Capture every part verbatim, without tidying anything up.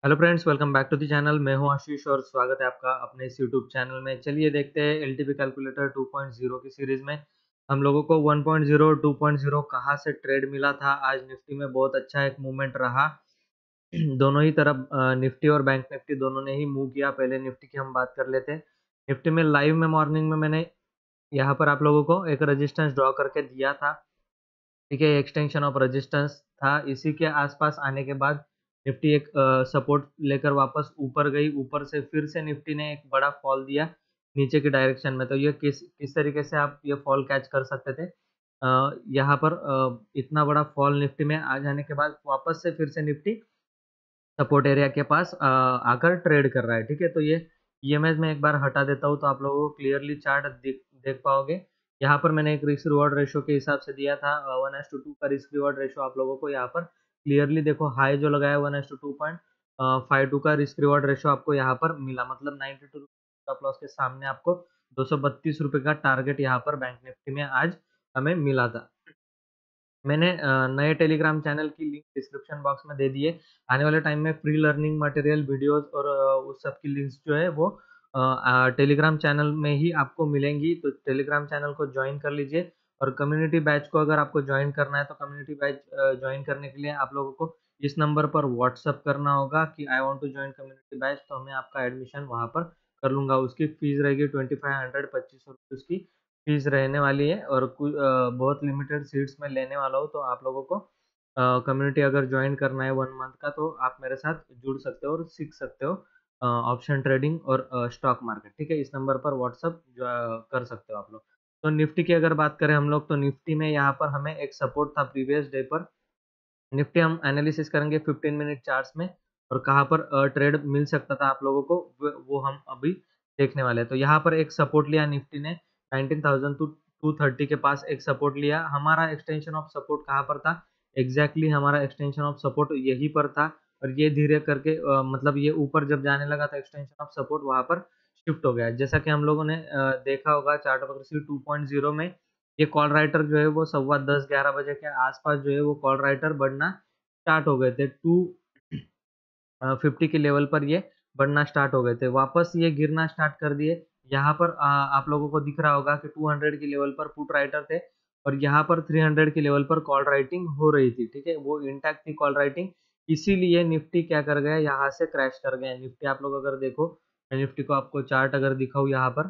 Hello friends, welcome back to the channel. मैं हूं आशीष और स्वागत है आपका अपने इस यूट्यूब चैनल में। चलिए देखते हैं LTV calculator two point zero की सीरीज में हम लोगों को one point zero two point zero कहां से ट्रेड मिला था। आज निफ्टी में बहुत अच्छा एक मूवमेंट रहा। दोनों ही तरफ अ, निफ्टी और बैंक निफ्टी दोनों ने ही मूव किया। पहले निफ्टी की हम बात कर लेते हैं। निफ्टी में लाइव में मॉर्निंग में मैंने यहाँ पर आप लोगों को एक रेजिस्टेंस ड्रॉ करके दिया था। ठीक है, एक्सटेंशन ऑफ रेजिस्टेंस था। इसी के आसपास आने के बाद निफ्टी एक सपोर्ट लेकर वापस ऊपर गई। ऊपर से फिर से निफ्टी ने एक बड़ा फॉल दिया नीचे की डायरेक्शन में। तो ये किस किस तरीके से आप ये फॉल कैच कर सकते थे। अ, यहाँ पर अ, इतना बड़ा फॉल निफ्टी में आ जाने के बाद वापस से फिर से निफ्टी सपोर्ट एरिया के पास अ, आकर ट्रेड कर रहा है। ठीक है, तो ये ईएमएस में एक बार हटा देता हूँ तो आप लोगों को क्लियरली चार्ट देख देख पाओगे। यहाँ पर मैंने एक रिस्क रिवॉर्ड रेशो के हिसाब से दिया था वन एस टू टू का रिस्क रिवॉर्ड रेशो। आप लोगों को यहाँ पर क्लियरली देखो, हाई जो लगाया one is to two point five two का रिस्क रिवॉर्ड रेशो आपको यहाँ पर मिला। मतलब नाइन्टी टू स्टॉप लॉस के सामने आपको दो सौ बत्तीस रुपए का टारगेट यहाँ पर बैंक निफ्टी में आज हमें मिला था। मैंने अ, नए टेलीग्राम चैनल की लिंक डिस्क्रिप्शन बॉक्स में दे दी है। आने वाले टाइम में फ्री लर्निंग मटेरियल वीडियोस और अ, उस सब की लिंक्स जो है वो अ, अ, टेलीग्राम चैनल में ही आपको मिलेंगी। तो टेलीग्राम चैनल को ज्वाइन कर लीजिए। और कम्युनिटी बैच को अगर आपको ज्वाइन करना है तो कम्युनिटी बैच ज्वाइन करने के लिए आप लोगों को इस नंबर पर व्हाट्सअप करना होगा कि I want to join community batch. तो मैं आपका एडमिशन वहाँ पर कर लूँगा। उसकी फीस रहेगी ट्वेंटी फाइव हंड्रेड पच्चीस सौ रुपये उसकी फीस रहने वाली है। और कुछ अ, बहुत लिमिटेड सीट्स में लेने वाला हूँ। तो आप लोगों को कम्युनिटी अगर ज्वाइन करना है वन मंथ का तो आप मेरे साथ जुड़ सकते हो और सीख सकते हो ऑप्शन ट्रेडिंग और स्टॉक मार्केट। ठीक है, इस नंबर पर व्हाट्सअप कर सकते हो आप लोग। तो निफ्टी की अगर बात करें हम लोग, तो निफ्टी में यहाँ पर हमें एक सपोर्ट था प्रीवियस डे पर। निफ्टी हम एनालिसिस करेंगे फिफ्टीन मिनट चार्ट्स में और कहाँ पर ट्रेड मिल सकता था आप लोगों को वो वो हम अभी देखने वाले हैं। तो यहाँ पर एक सपोर्ट लिया निफ्टी ने nineteen thousand two two thirty के पास एक सपोर्ट लिया। हमारा एक्सटेंशन ऑफ सपोर्ट कहाँ पर था? एग्जैक्टली exactly हमारा एक्सटेंशन ऑफ सपोर्ट यहीं पर था। और ये धीरे करके अ, मतलब ये ऊपर जब जाने लगा था एक्सटेंशन ऑफ सपोर्ट वहां पर शिफ्ट हो गया। जैसा कि हम लोगों ने अ, देखा होगा chart of two point zero में ये कॉल राइटर जो है वो सवा दस ग्यारह बजे के आसपास जो है वो कॉल राइटर बढ़ना स्टार्ट हो गए थे। टू फिफ्टी के लेवल पर ये बढ़ना स्टार्ट हो गए थे। वापस ये गिरना स्टार्ट कर दिए। यहाँ पर आ, आप लोगों को दिख रहा होगा कि टू हंड्रेड के लेवल पर पुट राइटर थे और यहाँ पर थ्री हंड्रेड के लेवल पर कॉल राइटिंग हो रही थी। ठीक है, वो इंटैक्ट थी कॉल राइटिंग। इसीलिए निफ्टी क्या कर गया, यहाँ से क्रैश कर गया निफ्टी। आप लोग अगर देखो, मैं निफ्टी को आपको चार्ट अगर दिखाऊं यहाँ पर,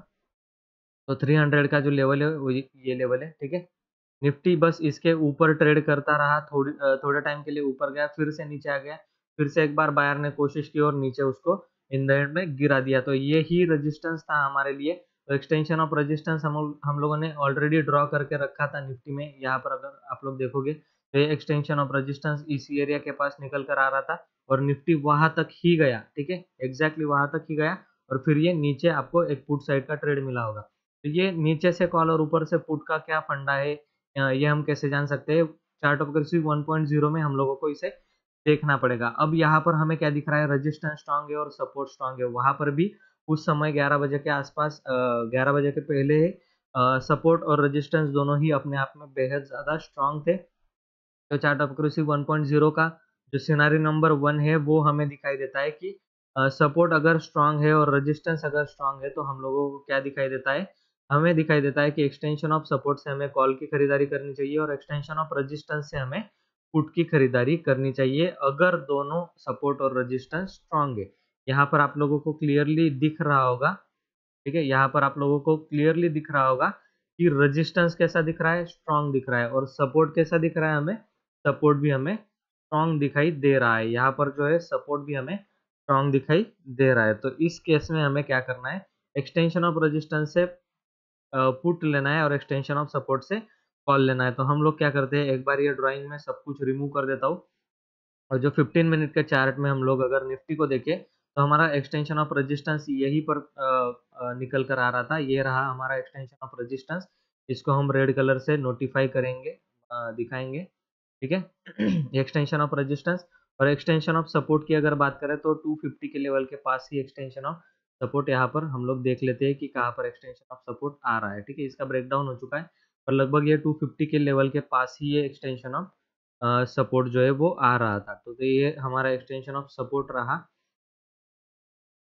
तो थ्री हंड्रेड का जो लेवल है वो ये ये लेवल है। ठीक है, निफ्टी बस इसके ऊपर ट्रेड करता रहा। थोड़ी अ, थोड़े टाइम के लिए ऊपर गया, फिर से नीचे आ गया। फिर से एक बार बायर ने कोशिश की और नीचे उसको इन द एंड में गिरा दिया। तो ये ही रेजिस्टेंस था हमारे लिए। तो एक्सटेंशन ऑफ रेजिस्टेंस हम हम लोगों ने ऑलरेडी ड्रॉ करके रखा था निफ्टी में। यहाँ पर अगर आप लोग देखोगे तो ये एक्सटेंशन ऑफ रेजिस्टेंस इसी एरिया के पास निकल कर आ रहा था और निफ्टी वहां तक ही गया। ठीक है, एग्जैक्टली वहां तक ही गया और फिर ये नीचे आपको एक पुट साइड का ट्रेड मिला होगा। तो ये नीचे से कॉल और ऊपर से पुट का क्या फंडा है, अ, ये हम कैसे जान सकते हैं? Chart of cursive one point zero में हम लोगों को इसे देखना पड़ेगा। अब यहाँ पर हमें क्या दिख रहा है? रेजिस्टेंस स्ट्रांग है और सपोर्ट स्ट्रांग है। वहां पर भी उस समय ग्यारह बजे के आसपास, ग्यारह बजे के पहले सपोर्ट और रेजिस्टेंस दोनों ही अपने आप में बेहद ज्यादा स्ट्रांग थे। तो chart of cursive one point zero का जो सिनारी नंबर वन है वो हमें दिखाई देता है कि सपोर्ट अगर स्ट्रांग है और रेजिस्टेंस अगर स्ट्रांग है तो हम लोगों को क्या दिखाई देता है? हमें दिखाई देता है कि एक्सटेंशन ऑफ सपोर्ट से हमें कॉल की खरीदारी करनी चाहिए और एक्सटेंशन ऑफ रेजिस्टेंस से हमें पुट की खरीदारी करनी चाहिए अगर दोनों सपोर्ट और रेजिस्टेंस स्ट्रांग है। यहाँ पर आप लोगों को क्लियरली दिख रहा होगा। ठीक है, यहाँ पर आप लोगों को क्लियरली दिख रहा होगा कि रेजिस्टेंस कैसा दिख रहा है? स्ट्रांग दिख रहा है। और सपोर्ट कैसा दिख रहा है हमें? सपोर्ट भी हमें स्ट्रांग दिखाई दे रहा है। यहाँ पर जो है सपोर्ट भी हमें स्ट्रांग दिखाई दे रहा है। तो इस केस में हमें क्या करना है? एक्सटेंशन ऑफ रेजिस्टेंस से पुट लेना है और एक्सटेंशन ऑफ सपोर्ट से कॉल लेना है। तो हम लोग क्या करते हैं, एक बार ये ड्राइंग में सब कुछ रिमूव कर देता हूँ। और जो फिफ्टीन मिनट के चार्ट में हम लोग अगर निफ्टी को देखें तो हमारा एक्सटेंशन ऑफ रेजिस्टेंस यहीं पर अ, अ, निकल कर आ रहा था। ये रहा हमारा एक्सटेंशन ऑफ रेजिस्टेंस। इसको हम रेड कलर से नोटिफाई करेंगे, अ, दिखाएंगे। ठीक है, एक्सटेंशन ऑफ रेजिस्टेंस। और एक्सटेंशन ऑफ सपोर्ट की अगर बात करें तो टू फिफ्टी के लेवल के पास ही एक्सटेंशन ऑफ सपोर्ट यहाँ पर हम लोग देख लेते हैं कि कहाँ पर एक्सटेंशन ऑफ सपोर्ट आ रहा है। ठीक है, इसका ब्रेकडाउन हो चुका है और लगभग ये टू फिफ्टी के लेवल के पास ही ये एक्सटेंशन ऑफ सपोर्ट जो है वो आ रहा था। तो, तो ये हमारा एक्सटेंशन ऑफ सपोर्ट रहा।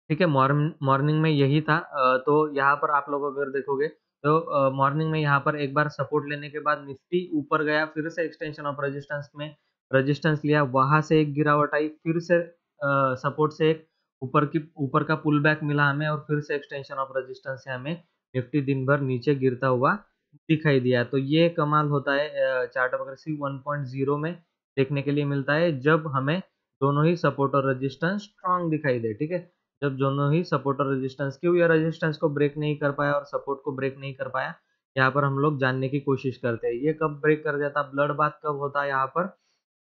ठीक है, मॉर्न मॉर्निंग में यही था। अ, तो यहाँ पर आप लोग अगर देखोगे तो अ, मॉर्निंग में यहाँ पर एक बार सपोर्ट लेने के बाद निफ्टी ऊपर गया, फिर से एक्सटेंशन ऑफ रेजिस्टेंस में रेजिस्टेंस लिया, वहाँ से एक गिरावट आई, फिर से अ, सपोर्ट से एक ऊपर की ऊपर का पुल बैक मिला हमें और फिर से एक्सटेंशन ऑफ रेजिस्टेंस से हमें निफ्टी दिन भर नीचे गिरता हुआ दिखाई दिया। तो ये कमाल होता है अ, chart of accuracy one point zero में देखने के लिए मिलता है, जब हमें दोनों ही सपोर्ट और रेजिस्टेंस स्ट्रॉन्ग दिखाई दे, ठीक है? जब दोनों ही सपोर्ट और रेजिस्टेंस क्यों ये रेजिस्टेंस को ब्रेक नहीं कर पाया और सपोर्ट को ब्रेक नहीं कर पाया, यहाँ पर हम लोग जानने की कोशिश करते हैं। ये कब ब्रेक कर जाता, ब्लड बाथ कब होता है यहाँ पर,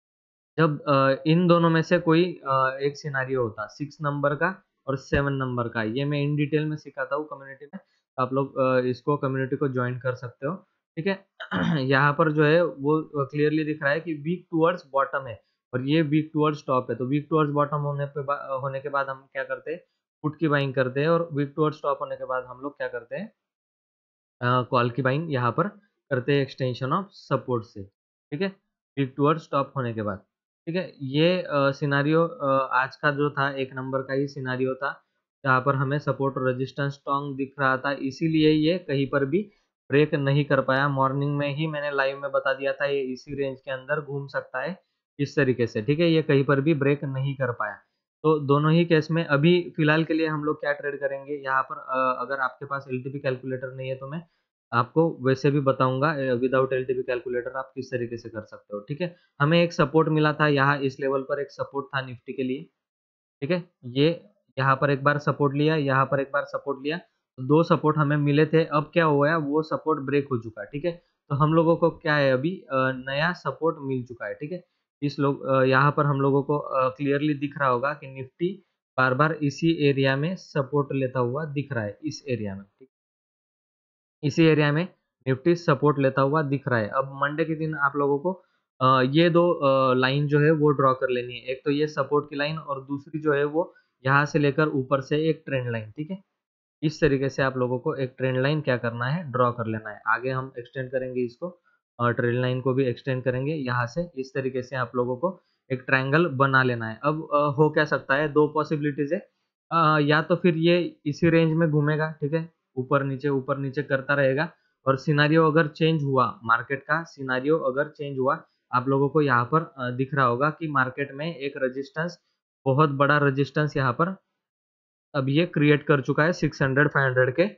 जब अ, इन दोनों में से कोई अ, एक सिनेरियो होता, सिक्स नंबर का और सेवन नंबर का। ये मैं इन डिटेल में सिखाता हूँ कम्युनिटी में, तो आप लोग अ, इसको कम्युनिटी को जॉइन कर सकते हो, ठीक है? यहाँ पर जो है वो क्लियरली दिख रहा है कि वीक टुवर्ड्स बॉटम है और ये वीक टुवर्ड्स टॉप है। तो वीक टुवर्ड्स बॉटम होने पे बा होने के बाद हम क्या करते हैं, पुट की बाइंग करते हैं और वीक टुवर्ड्स टॉप होने के बाद हम लोग क्या करते हैं, अ, कॉल की बाइंग यहाँ पर करते हैं एक्सटेंशन ऑफ सपोर्ट से, ठीक है? वीक टुवर्ड्स स्टॉप होने के बाद, ठीक है? ये अ, सिनेरियो अ, आज का जो था एक नंबर का ही सिनेरियो था, जहाँ पर हमें सपोर्ट और रेजिस्टेंस स्ट्रॉन्ग दिख रहा था, इसीलिए ये कहीं पर भी ब्रेक नहीं कर पाया। मॉर्निंग में ही मैंने लाइव में बता दिया था ये इसी रेंज के अंदर घूम सकता है, इस तरीके से, ठीक है? ये कहीं पर भी ब्रेक नहीं कर पाया। तो दोनों ही केस में अभी फिलहाल के लिए हम लोग क्या ट्रेड करेंगे यहाँ पर, अ, अगर आपके पास एलटीपी कैलकुलेटर नहीं है तो मैं आपको वैसे भी बताऊँगा, अ, विदाउट एलटीपी कैलकुलेटर आप किस तरीके से कर सकते हो, ठीक है? हमें एक सपोर्ट मिला था यहाँ इस लेवल पर, एक सपोर्ट था निफ्टी के लिए, ठीक है? ये यहाँ पर एक बार सपोर्ट लिया, यहाँ पर एक बार सपोर्ट लिया, तो दो सपोर्ट हमें मिले थे। अब क्या हुआ है, वो सपोर्ट ब्रेक हो चुका है, ठीक है? तो हम लोगों को क्या है अभी, अ, नया सपोर्ट मिल चुका है, ठीक है? इस लोग अ, यहाँ पर हम लोगों को अ, क्लियरली दिख रहा होगा कि निफ्टी बार-बार इसी एरिया में सपोर्ट लेता हुआ दिख रहा है, इस एरिया में, ठीक? इसी एरिया में निफ्टी सपोर्ट लेता हुआ दिख रहा है। अब मंडे के दिन आप लोगों को अ, ये दो अ, लाइन जो है वो ड्रॉ कर लेनी है। एक तो ये सपोर्ट की लाइन और दूसरी जो है वो यहाँ से लेकर ऊपर से एक ट्रेंड लाइन, ठीक है? इस तरीके से आप लोगों को एक ट्रेंड लाइन क्या करना है, ड्रॉ कर लेना है। आगे हम एक्सटेंड करेंगे इसको और ट्रेंड लाइन को भी एक्सटेंड करेंगे यहाँ से। इस तरीके से आप लोगों को एक ट्रायंगल बना लेना है। अब अ, हो क्या सकता है, दो पॉसिबिलिटीज़ है। अ, या तो फिर ये इसी रेंज में घूमेगा, ठीक है? ऊपर-नीचे, ऊपर-नीचे करता रहेगा और सिनेरियो अगर चेंज हुआ, मार्केट का सिनेरियो अगर चेंज हुआ, आप लोगों को यहाँ पर अ, दिख रहा होगा कि मार्केट में एक रेजिस्टेंस, बहुत बड़ा रेजिस्टेंस यहाँ पर अब ये क्रिएट कर चुका है सिक्स हंड्रेड फाइव हंड्रेड के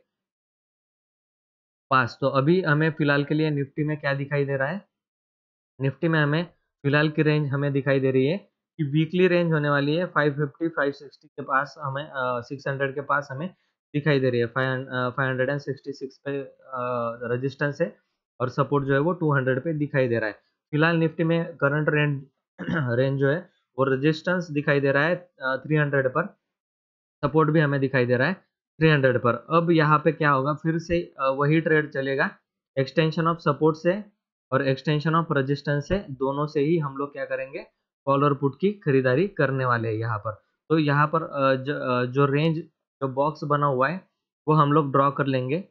पास। तो अभी हमें फिलहाल के लिए निफ्टी में क्या दिखाई दे रहा है? निफ्टी में हमें फिलहाल की रेंज हमें दिखाई दे रही है कि वीकली रेंज होने वाली है फाइव फिफ्टी फाइव सिक्सटी के पास हमें, अ, सिक्स हंड्रेड के पास हमें दिखाई दे रही है। Five uh, five hundred sixty six पे अ, रेजिस्टेंस है और सपोर्ट जो है वो टू हंड्रेड पे दिखाई दे रहा है। फिलहाल निफ्टी में करंट रेंज रेंज जो है वो रेजिस्टेंस दिखाई दे रहा है अ, थ्री हंड्रेड पर, सपोर्ट भी हमें दिखाई दे रहा है थ्री हंड्रेड पर। अब यहाँ पे क्या होगा, फिर से अ, वही ट्रेड चलेगा, एक्सटेंशन ऑफ सपोर्ट से और एक्सटेंशन ऑफ रेजिस्टेंस से, दोनों से ही हम लोग क्या करेंगे, कॉल और पुट की खरीदारी करने वाले हैं यहाँ पर। तो यहाँ पर अ, ज, अ, जो रेंज, जो बॉक्स बना हुआ है वो हम लोग ड्रॉ कर लेंगे।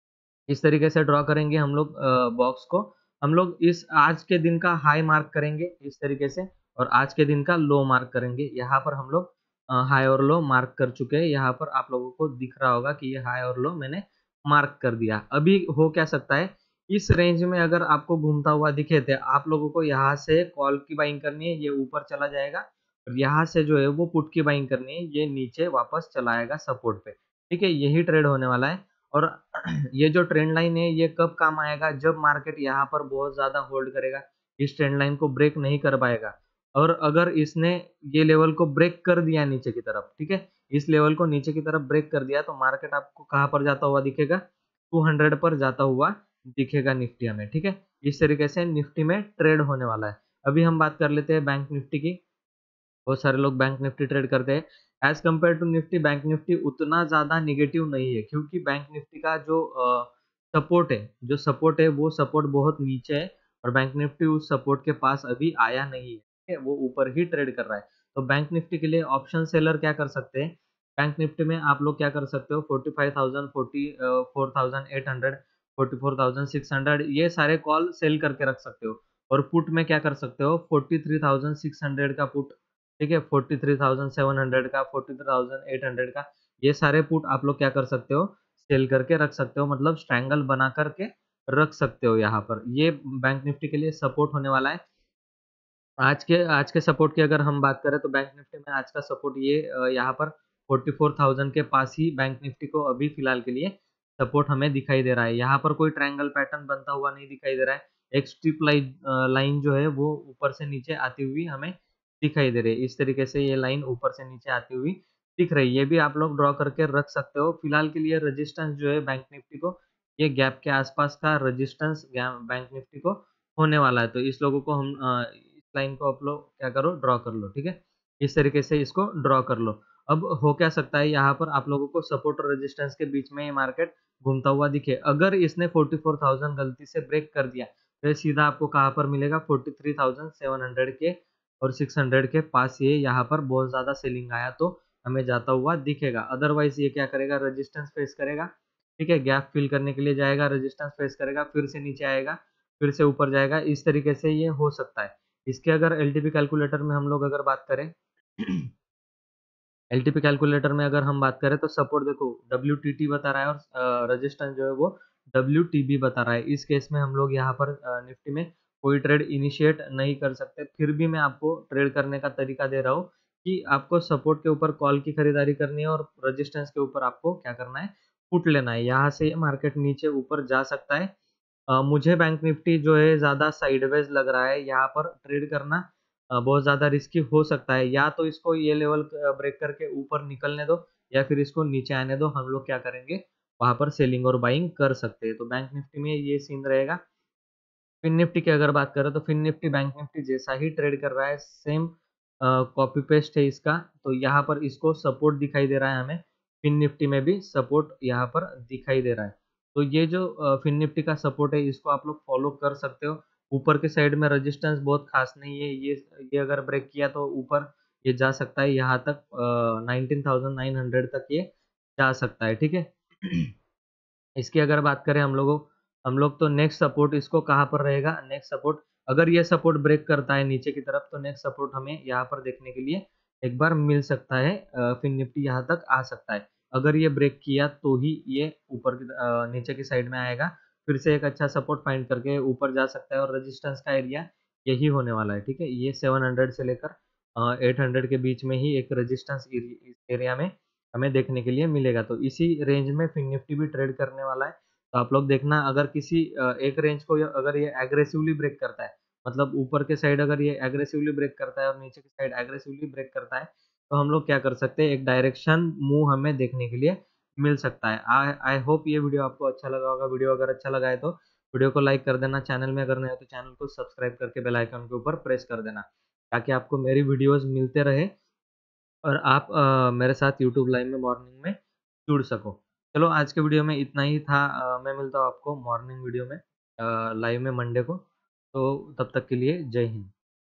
इस तरीके से ड्रॉ करेंगे हम लोग अ, बॉक्स को। हम लोग इस आज के दिन का हाई मार्क करेंगे इस तरीके से और आज के दिन का लो मार्क करेंगे। यहाँ पर हम लोग अ, हाई और लो मार्क कर चुके हैं। यहाँ पर आप लोगों को दिख रहा होगा कि ये हाई और लो मैंने मार्क कर दिया। अभी हो क्या सकता है, इस रेंज में अगर आपको घूमता हुआ दिखे तो आप लोगों को यहाँ से कॉल की बाइंग करनी है, ये ऊपर चला जाएगा और यहाँ से जो है वो पुट की बाइंग करनी है, ये नीचे वापस चला आएगा सपोर्ट पे। ठीक है, यही ट्रेड होने वाला है। और ये जो ट्रेंड लाइन है ये कब काम आएगा, जब मार्केट यहाँ पर बहुत ज़्यादा होल्ड करेगा, इस ट्रेंड लाइन को ब्रेक नहीं कर पाएगा और अगर इसने ये लेवल को ब्रेक कर दिया नीचे की तरफ, ठीक है, इस लेवल को नीचे की तरफ ब्रेक कर दिया तो मार्केट आपको कहाँ पर जाता हुआ दिखेगा, टू हंड्रेड पर जाता हुआ दिखेगा निफ्टी हमें, ठीक है। इस तरीके से निफ्टी में ट्रेड होने वाला है। अभी हम बात कर लेते हैं बैंक निफ्टी की। बहुत सारे लोग बैंक निफ्टी ट्रेड करते हैं। As compare to Nifty, bank Nifty उतना ज़्यादा नेगेटिव नहीं है क्योंकि बैंक निफ्टी का जो अ, सपोर्ट है जो सपोर्ट है वो सपोर्ट बहुत नीचे है और बैंक निफ्टी उस सपोर्ट के पास अभी आया नहीं है, ठीक है? वो ऊपर ही ट्रेड कर रहा है। तो बैंक निफ्टी के लिए ऑप्शन सेलर क्या कर सकते हैं, बैंक निफ्टी में आप लोग क्या कर सकते हो, forty five thousand, forty uh, four thousand eight hundred, forty four thousand six hundred ये सारे कॉल सेल करके रख सकते हो और पुट में क्या कर सकते हो, forty three thousand six hundred का पुट, ठीक है, forty three thousand seven hundred का, forty three thousand eight hundred का, ये सारे पुट आप लोग क्या कर सकते हो, सेल करके रख सकते हो, मतलब स्ट्रैंगल बना करके रख सकते हो यहाँ पर। ये बैंक निफ्टी के लिए सपोर्ट होने वाला है। आज के आज के सपोर्ट की अगर हम बात करें तो बैंक निफ्टी में आज का सपोर्ट ये अ, यहाँ पर चौवालीस हज़ार के पास ही बैंक निफ्टी को अभी फिलहाल के लिए सपोर्ट हमें दिखाई दे रहा है। यहाँ पर कोई ट्रायंगल पैटर्न बनता हुआ नहीं दिखाई दे रहा है। एक स्ट्रिप लाइन लाइन जो है वो ऊपर से नीचे आती हुई हमें दिखाई दे रही है। इस तरीके से ये लाइन ऊपर से नीचे आती हुई दिख रही है। ये भी आप लोग ड्रॉ करके रख सकते हो। फिलहाल के लिए रेजिस्टेंस जो है बैंक निफ्टी को, ये गैप के आसपास का रेजिस्टेंस बैंक निफ्टी को होने वाला है। तो इस लोगों को हम अ, इस लाइन को आप लोग क्या करो, ड्रॉ कर लो, ठीक है। इस तरीके से इसको ड्रॉ कर लो। अब हो क्या सकता है, यहाँ पर आप लोगों को सपोर्ट और रेजिस्टेंस के बीच में ये मार्केट घूमता हुआ दिखे। अगर इसने चौवालीस हज़ार गलती से ब्रेक कर दिया तो ये सीधा आपको कहाँ पर मिलेगा, तैंतालीस हज़ार सात सौ के और छह सौ के पास ये यहाँ पर बहुत ज़्यादा सेलिंग आया तो हमें जाता हुआ दिखेगा। अदरवाइज ये क्या करेगा, रेजिस्टेंस फेस करेगा, ठीक है, गैप फिल करने के लिए जाएगा, रेजिस्टेंस फेस करेगा, फिर से नीचे आएगा, फिर से ऊपर जाएगा। इस तरीके से ये हो सकता है। इसके अगर एलटीपी कैलकुलेटर में हम लोग अगर बात करें एलटीपी कैलकुलेटर में अगर हम बात करें तो सपोर्ट देखो डब्ल्यूटीटी बता रहा है और रेजिस्टेंस जो है वो डब्ल्यूटीबी बता रहा है। इस केस में हम लोग यहाँ पर निफ्टी में कोई ट्रेड इनिशिएट नहीं कर सकते। फिर भी मैं आपको ट्रेड करने का तरीका दे रहा हूँ कि आपको सपोर्ट के ऊपर कॉल की खरीदारी करनी है और रेजिस्टेंस के ऊपर आपको क्या करना है, पुट लेना है। यहाँ से मार्केट नीचे ऊपर जा सकता है। अ, मुझे बैंक निफ्टी जो है ज़्यादा साइडवेज लग रहा है। यहाँ पर ट्रेड करना अ, बहुत ज़्यादा रिस्की हो सकता है। या तो इसको ये लेवल क ब्रेक करके ऊपर निकलने दो या फिर इसको नीचे आने दो। हम लोग क्या करेंगे, वहाँ पर सेलिंग और बाइंग कर सकते हैं। तो बैंक निफ्टी में ये सीन रहेगा। फिन निफ्टी की अगर बात करें तो फिन निफ्टी बैंक निफ्टी जैसा ही ट्रेड कर रहा है, सेम कॉपी पेस्ट है इसका। तो यहाँ पर इसको सपोर्ट दिखाई दे रहा है हमें, फिन निफ्टी में भी सपोर्ट यहाँ पर दिखाई दे रहा है। तो ये जो अ, फिन निफ्टी का सपोर्ट है इसको आप लोग फॉलो कर सकते हो। ऊपर के साइड में रेजिस्टेंस बहुत खास नहीं है। ये ये अगर ब्रेक किया तो ऊपर ये जा सकता है, यहाँ तक नाइनटीन थाउजेंड नाइन हंड्रेड तक ये जा सकता है, ठीक है। इसकी अगर बात करें हम लोगों हम लोग तो नेक्स्ट सपोर्ट इसको कहाँ पर रहेगा, नेक्स्ट सपोर्ट अगर ये सपोर्ट ब्रेक करता है नीचे की तरफ तो नेक्स्ट सपोर्ट हमें यहाँ पर देखने के लिए एक बार मिल सकता है। अ, फिर निफ्टी यहाँ तक आ सकता है। अगर ये ब्रेक किया तो ही ये ऊपर की अ, नीचे की साइड में आएगा, फिर से एक अच्छा सपोर्ट फाइंड करके ऊपर जा सकता है और रेजिस्टेंस का एरिया यही होने वाला है, ठीक है। ये सेवन हंड्रेड से लेकर एट हंड्रेड के बीच में ही एक रेजिस्टेंस एरिया में हमें देखने के लिए मिलेगा। तो इसी रेंज में फिन निफ्टी भी ट्रेड करने वाला है। तो आप लोग देखना, अगर किसी अ, एक रेंज को ये- अगर ये एग्रेसिवली ब्रेक करता है, मतलब ऊपर के साइड अगर ये एग्रेसिवली ब्रेक करता है और नीचे की साइड एग्रेसिवली ब्रेक करता है, तो हम लोग क्या कर सकते हैं, एक डायरेक्शन मूव हमें देखने के लिए मिल सकता है। आई आई होप ये वीडियो आपको अच्छा लगा होगा। वीडियो अगर अच्छा लगा है तो वीडियो को लाइक कर देना। चैनल में अगर नए हो तो चैनल को सब्सक्राइब करके बेल आइकन के ऊपर प्रेस कर देना, ताकि आपको मेरी वीडियोस मिलते रहे और आप अ, मेरे साथ यूट्यूब लाइव में मॉर्निंग में जुड़ सको। चलो आज के वीडियो में इतना ही था। अ, मैं मिलता हूँ आपको मॉर्निंग वीडियो में, अ, लाइव में मंडे को। तो तब तक के लिए जय हिंद।